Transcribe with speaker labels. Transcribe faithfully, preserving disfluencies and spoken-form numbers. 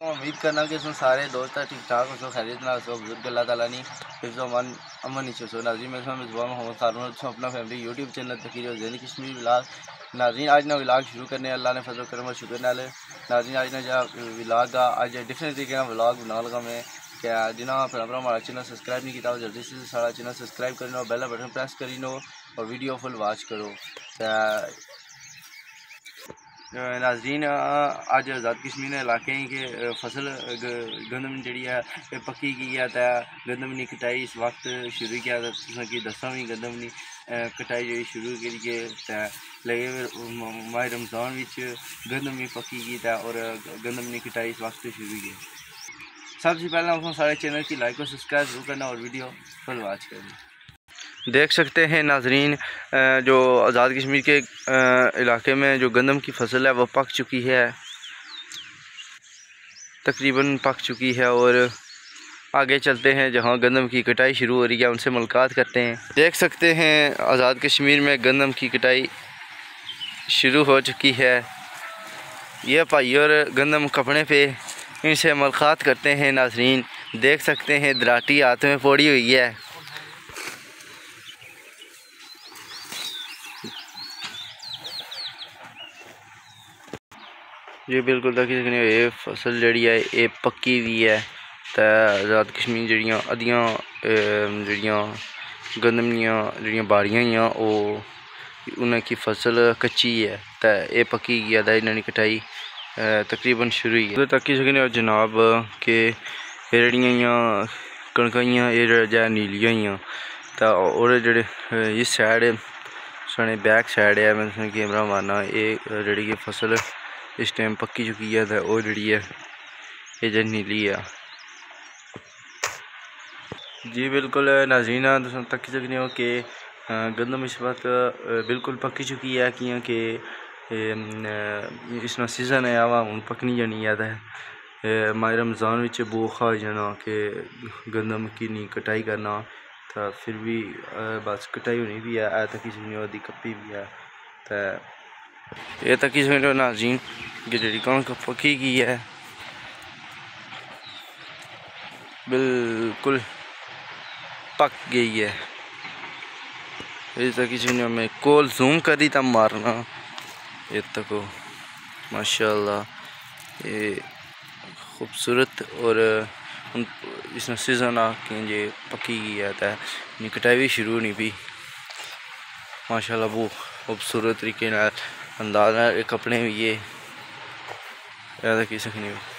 Speaker 1: उम्मीद करना कि उसमें सारे दोस्त ठीक ठाक हो, खैरियत ना हो, बुजुर्ग अल्लाह ताला नी हिफ्ज़ अमन अमन नीचे सो नाज़रीन में मिज़बान मोहम्मद सारून अपना फैमिली यूट्यूब चैनल तकीर और ज़ैन कश्मीर व्लॉग नाज़रीन आज ना व्लॉग शुरू करने अल्लाह ने फजल करम और शुक्र नाल नाज़रीन आज ना जा व्लॉग का आज डिफरेंट तरीके का व्लॉग बना लगा मैं क्या जिन्हें भरा हमारा चैनल सब्सक्राइब नहीं किया जल्दी से सारा चैनल सब्सक्राइब कर लो, बेल बटन प्रेस करी लो और वीडियो फुल वॉच करो। नाज़रीन अज आज़ाद कश्मीर इलाके के फसल गंदम जी है पक्की की है तो गंदम की कटाई इस वक्त शुरू किया कि दसा भी गंदम की कटाई जी शुरू करिए लगे माह रमज़ान गंदम भी पक्की की और गंदम की कटाई इस वक्त शुरू की। सबसे पहले उसमें सारे चैनल की लाइक और सब्सक्राइब जरूर करना और वीडियो फुल वॉच करना। देख सकते हैं नाजरीन जो आज़ाद कश्मीर के इलाके में जो गंदम की फसल है वो पक चुकी है, तकरीबन पक चुकी है और आगे चलते हैं जहां गंदम की कटाई शुरू हो रही है, उनसे मुलाकात करते हैं। देख सकते हैं आज़ाद कश्मीर में गंदम की कटाई शुरू हो चुकी है। ये भाई और गंदम कपड़े पे इनसे मुलाकात करते हैं। नाजरीन देख सकते हैं दराटी हाथ में फोड़ी हुई है। ये बिल्कुल तक ये फसल जी है ये पक्की हुई है तो आज़ाद कश्मीर जड़ियाँ अद्धियाँ जड़ियाँ गंदम दियाँ जड़ियाँ बाड़ियाँ ही उनकी फसल कच्ची है तो ये पक्की गई है इन्होंने कटाई तकरीबन शुरू ही है तक सकने जनाब के जड़ियाँ कणकां ये नीलियां तो और जेह्ड़े इस साइड साढ़े बैक साइड है मैं तुसें कैमरा मारना ये जी फसल इस टाइम पक्की चुकी है तो वो जी है ये जो नीली है जी बिल्कुल नाज़रीन तुम तक्की सकते हो कि गंदम इस वक्त बिल्कुल पक्की चुकी है क्योंकि इसना सीज़न है आवा हूँ पकनी जानी है तो माह रमज़ान विच भूख आ जाना कि गंदम की नहीं कटाई करना तो फिर भी बस कटाई होनी भी है तक किसी कप्पी भी है तो ये तक समझो नाज़रीन कि जी कणक पक्की की है बिल्कुल पक गई है। ये तक समझो मैं कोल जूम करी तब मारना ये तक माशाल्लाह ये खूबसूरत और इसमें सीज़न आके ये पक्की की है तो कटाई भी शुरू नहीं भी माशाल्लाह वो खूबसूरत तरीके अंदाज है कपड़े भी ये की सकनी